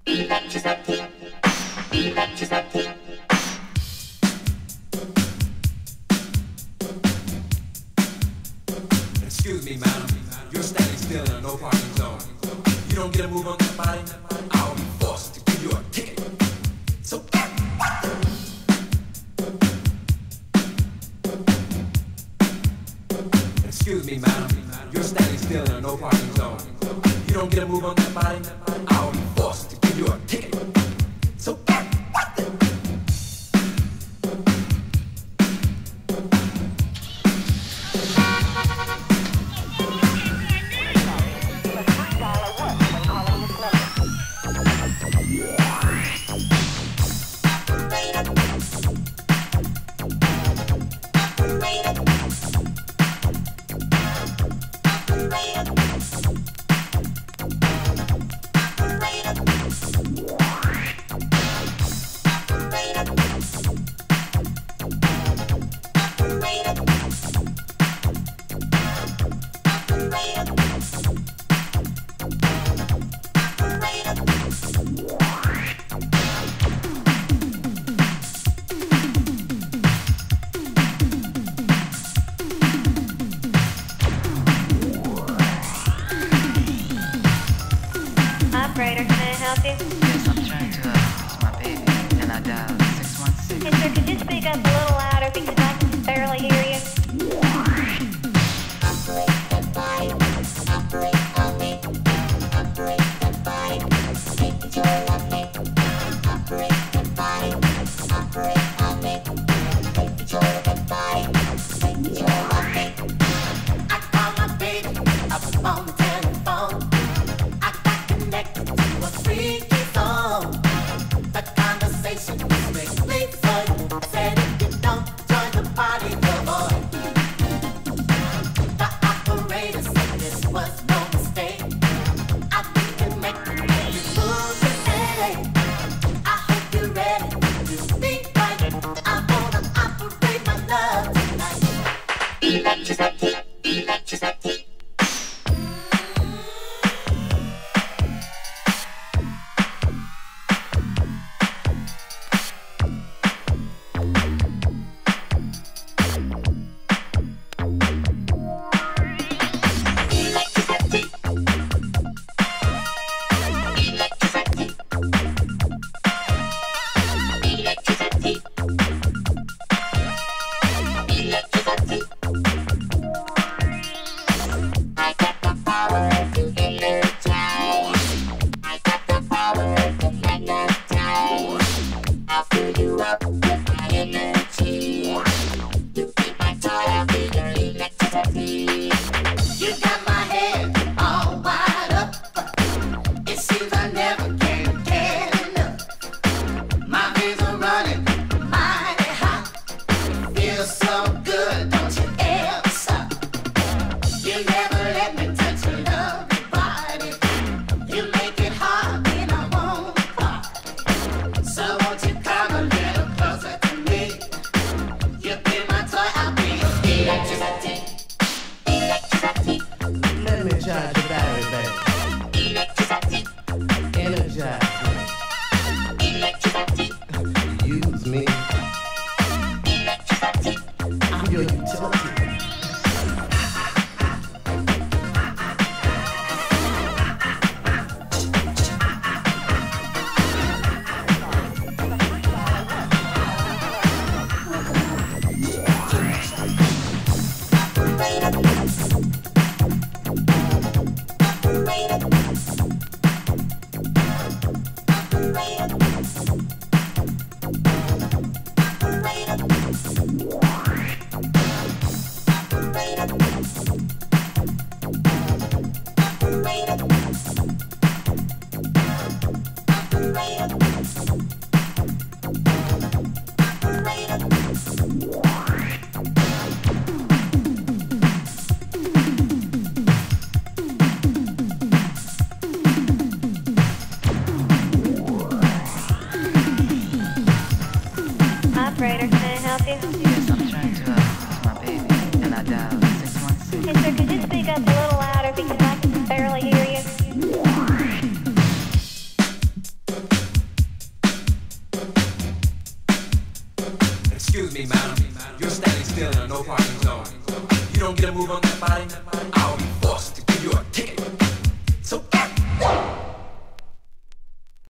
Excuse me, madam. You're standing still in a no parking zone. You don't get a move on that body, I'll be forced to give you a ticket. So get what the... Excuse me, madam. You're standing still in a no parking zone. You don't get a move on that body, I'll be forced to give you a ticket. So get what the... Operator, can I help you? Yes, I'm trying to reach my baby, and I dialed 616. Hey, sir, could you speak up a little louder because I can barely hear you? Operate that body, operate on me, operate that body, take control of me. Operate that body, operate on me, take control of that body, take control of me. I call my baby up on the telephone. I got connected to a freaky phone. The conversation was strictly fun. Said if you don't join the party, you're bored. The operator said this was no mistake. I've been connected and you move your head. I hope you're ready to think right. I wanna operate my love tonight. Electricity, electricity. Operator, can I help you? Yes, I'm trying to reach my baby, and I dialed 616. Hey, sir, could you speak up a little louder because I can barely hear you? Excuse me, madam, you're standing still in a no parking zone. You don't get a move on that body,